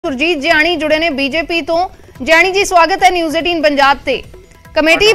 सुरजीत जियाणी जुड़े ने बीजेपी तो। जियाणी जी स्वागत है न्यूज़ 18 पंजाब ते। कमेटी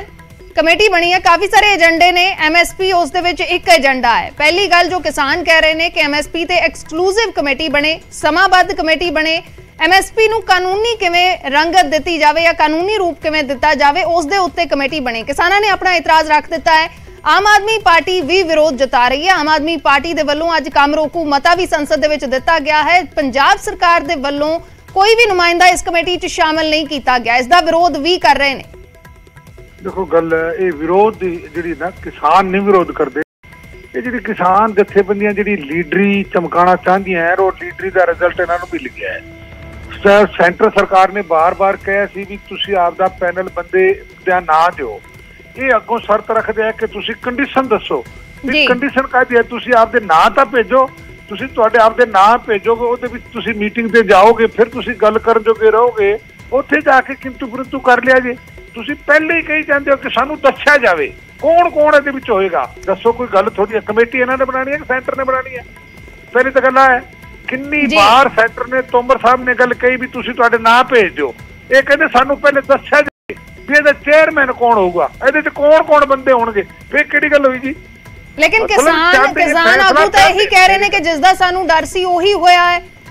बनी है काफी सारे एजेंडे ने। एमएसपी उस दे विच एक एजेंडा है। पहली गल जो किसान कह रहे हैं कि एमएसपी ते एक्सक्लूसिव कमेटी बने, समाबद्ध कमेटी बने, एमएसपी नूं कानूनी किवें रंगत दित्ती जावे या कानूनी रूप किवें दित्ता जावे उस दे उत्ते कमेटी बने। किसानां ने अपना इतराज रख दिता है। आम आदमी पार्टी भी विरोध जता रही है। आम आदमी पार्टी दे वल्लों अज काम रोकू मता भी संसद दे विच दिता गया है। पंजाब सरकार दे वल्लों कोई भी नुमाइंदा इस कमेटी च शामिल नहीं किया गया, इसका विरोध भी कर रहे हैं। देखो गल ये विरोध जी ना किसान नहीं विरोध करते, ये जी किसान जथेबंदियां जी लीडरी चमकाना चाहती है और लीडरी का रिजल्ट इन्हों मिल गया है। सेंटर सरकार ने बार बार कहा सी भी तुसी आपदा पैनल बंदे दा ना दिओ, ये अगों शर्त रखते हैं कि तुसी कंडीशन दसो। कंडीशन कहती है तुसी आपदे ना तां भेजो, तुसी तुहाडे आपदे ना भेजोगे उहदे विच तुसी मीटिंग ते जाओगे, फिर तुसी गल करन जोगे रहोगे, उत्थे जाके किंतु परंतु कर लिया जी। तुसी पहले ही कही जांदे हो कि सानू दस्सिया जावे कौन कौन इहदे विच होएगा, दसो कोई गल थोड़ी है। कमेटी इन्हां ने बनानी है कि सेंटर ने बनानी है? पहली तो गल है किन्नी बार सेंटर ने तोमर साहब ने गल कही भी तुसी तुहाडे ना भेज दिओ, ये कहंदे सानू पहले दस्सिया चेयरमैन कौन होगा, ये कौन कौन बंदे होंगे, फिर किहड़ी गल हुई जी। लेकिन किसान आगू तो यही कह रहे हैं कि जिसदा सानू डर सी ओही होया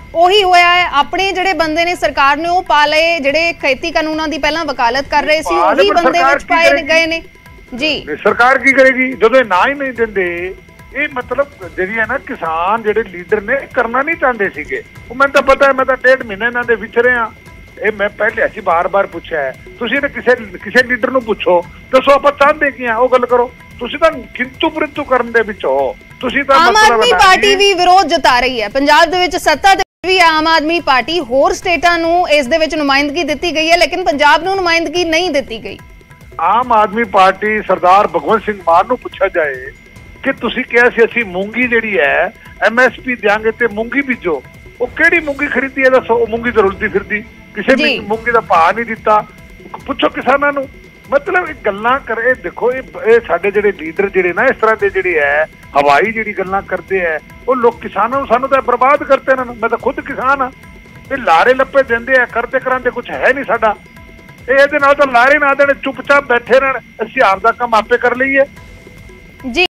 है। अपने जिहड़े बंदे ने सरकार ने वो पा लए, जिहड़े खेती कानूनां दी पहलां वकालत कर रहे सी ओही बंदे विच पाए गए ने जी। सरकार की करेगी जदों ना ही नहीं दिंदे? ये मतलब जिहड़ी है ना किसान जिहड़े लीडर ने करना नहीं चाहते सीगे। मैनूं तां पता है, मैं तां 1.5 महीने इन्हां दे विच रहा। ये मैं पहले असीं बार बार पूछा है, तुसीं तां किसी लीडर नूं पुछो दसो आपां चाहते की हां, वो गल करो। तुसीं तां किंतु परंतु करन दे विच हो। तुसीं तां आम आदमी पार्टी भी विरोध जता रही है। पंजाब दे विच सत्ता दे भी आम आदमी पार्टी, होर स्टेटां नूं इस दे विच नुमाइंदगी दित्ती गई है, लेकिन पंजाब नूं नुमाइंदगी नहीं दित्ती गई। आम आदमी पार्टी सरदार भगवंत सिंह मान नूं पुछा जाए कि तुसीं कहा सी असीं मूंगी जिहड़ी है एमएसपी देंगे ते मूंगी बीजो, वो किहड़ी मूंगी खरीदी है दसो? वो मूंगी तो रुलदी फिरदी, किसी भी मूंगी का भाव नहीं दिता। पुछो किसानों नूं। मतलब गल्लां करे देखो, ये साडे जिहड़े लीडर जिहड़े ना इस तरह के जिहड़े है हवाई जिहड़ी गल्लां करते हैं, वो लोग किसानों नूं सानूं तां बर्बाद करते हैं। मैं तो खुद किसान हाँ, ये लारे लप्पे देंदे आ, करते करांदे कुछ है नहीं साडा। ये लारे ना देने, चुपचाप बैठे रहन, असीं आपदा काम आपे कर लईए।